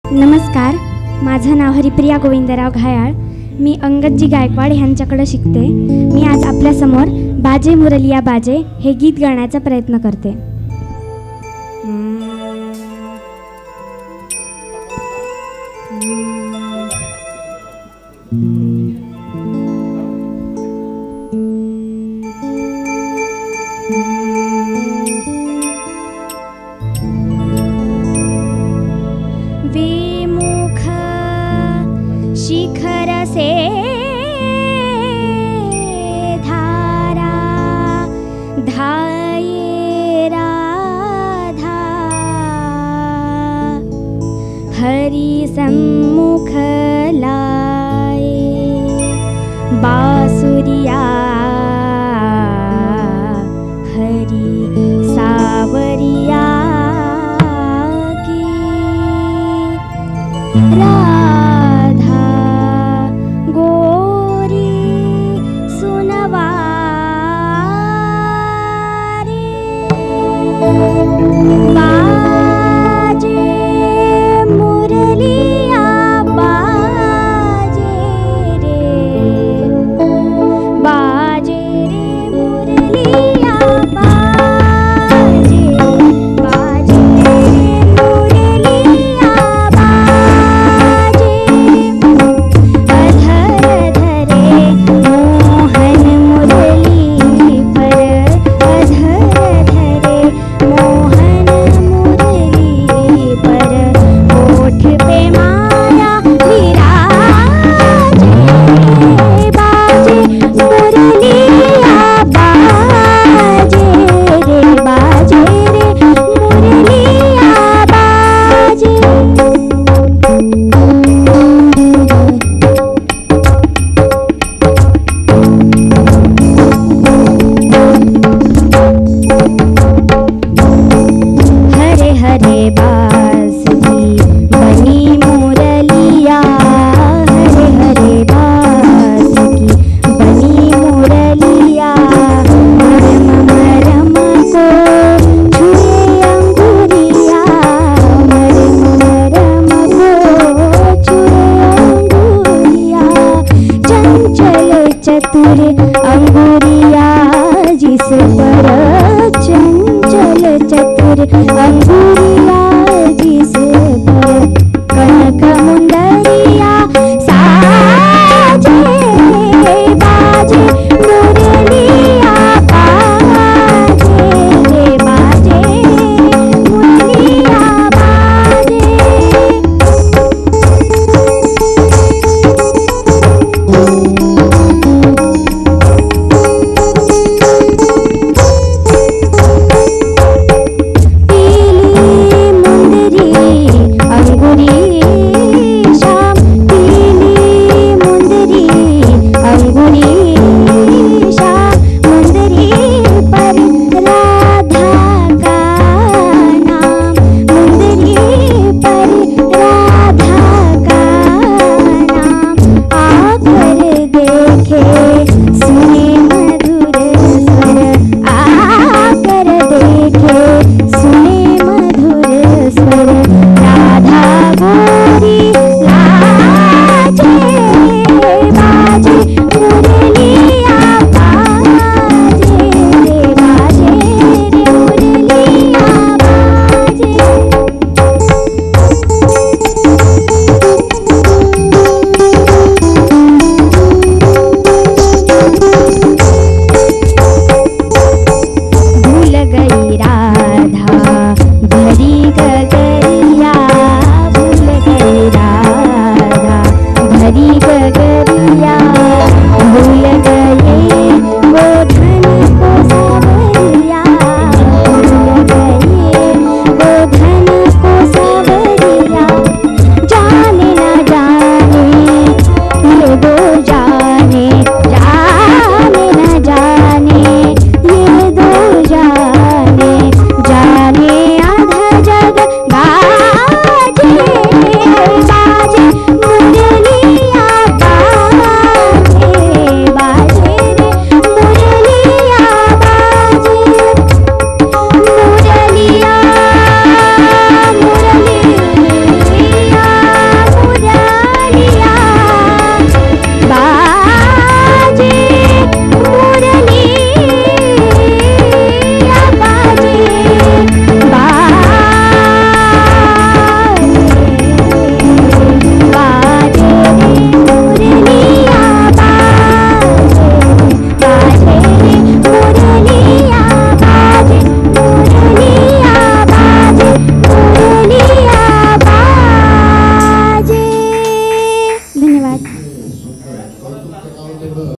नमस्कार, माझं नाव हरिप्रिया गोविंदराव घायाळ. मी अंगदजी गायकवाड ह्यांच्याकडे शिकते. मी आज आपल्यासमोर बाजे मुरलिया बाजे हे गीत गाण्याचा प्रयत्न करते. विमुख शिखर से धारा धाये राधा, हरि सम्मुख लाए बासुरिया, हरि सावरिया राधा गोरी सुनवारी. बाजे मुरलिया बाजे रे, बाजे रे मुरलिया बाजे, बाजे मुरलिया बाजे. अधर धरे मोहन मुरली पर, अधर धरे मोहन मुरली पर, होठ पे माया विराजे. बाजे मुरलिया बाजे रे, बाजे रे मुरलिया बाजे. हरे हरे बांसुरी बनी मुरलिया, हरे हरे बांसुरी बनी मुरलिया. मरम मरम को छुए अंगुरिया, मरम मरम को छुए अंगुरिया. चंचल चतुर